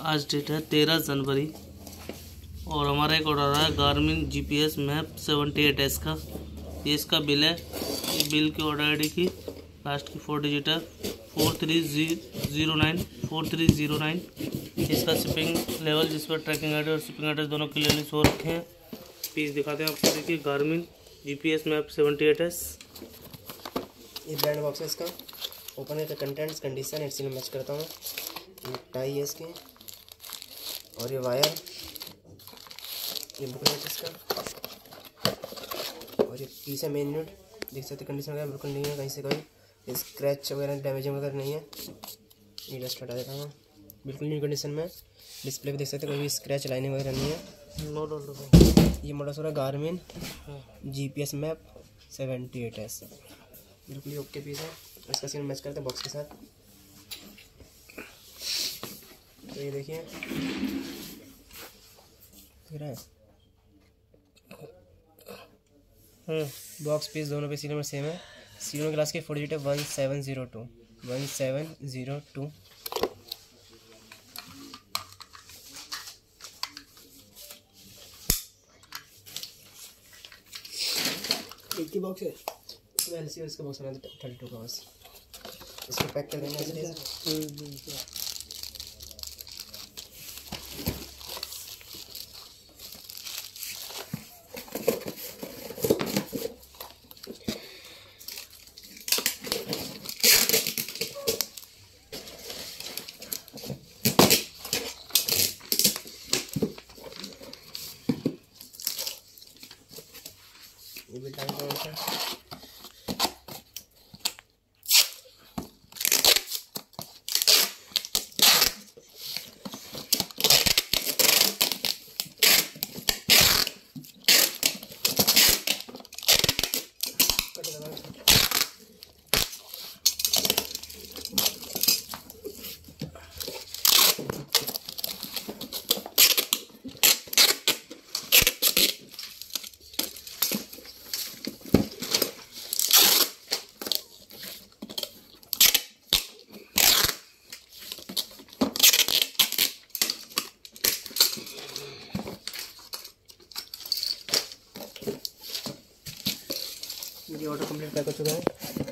आज डेट है 13 जनवरी और हमारा एक ऑर्डर है गार्मिन GPS मैप 78S का। ये इसका बिल है। ये बिल की ऑर्डर आईडी की लास्ट की 4 डिजिट है 4309। इसका शिपिंग लेवल जिस पर ट्रैकिंग आईडी और शिपिंग एड्रेस दोनों क्लियरली शो रखे हैं। पीस दिखाते हैं आपको। देखिए गार्मिन GPS मैप 78S। ये ब्रांड बॉक्स है इसका। ओपन है तो कंटेंट्स कंडीशन एडसी में मैच करता हूँ। ये टाई है इसकी और ये वायर, ये बुकलेट इसका और ये पीस है मेन यूनिट। देख सकते कंडीशन वगैरह बिल्कुल नहीं है, कहीं से कोई स्क्रैच वगैरह डैमेजिंग वगैरह नहीं है। ये डस्ट हटा देता हूँ, बिल्कुल न्यू कंडीशन में। डिस्प्ले पे देख सकते कोई भी स्क्रैच लाइनिंग वगैरह नहीं है। ये मॉडल हो रहा है गार्मिन GPS मैप 78S। बिल्कुल ओके पीस है। इसका सीन मैच करते हैं बॉक्स के साथ। तो ये देखिए बॉक्स पीस दोनों पे सीरियल नंबर सेम है। सीरियल नंबर क्लास के 4 डिजिट है 1702। एक ही बॉक्स है। एलसी और इसका बॉक्स बना 32 का बस। इसको पैक कर देंगे ऐसे। ये भी टाइम का है। ये ऑर्डर कंप्लीट पैक हो चुका है।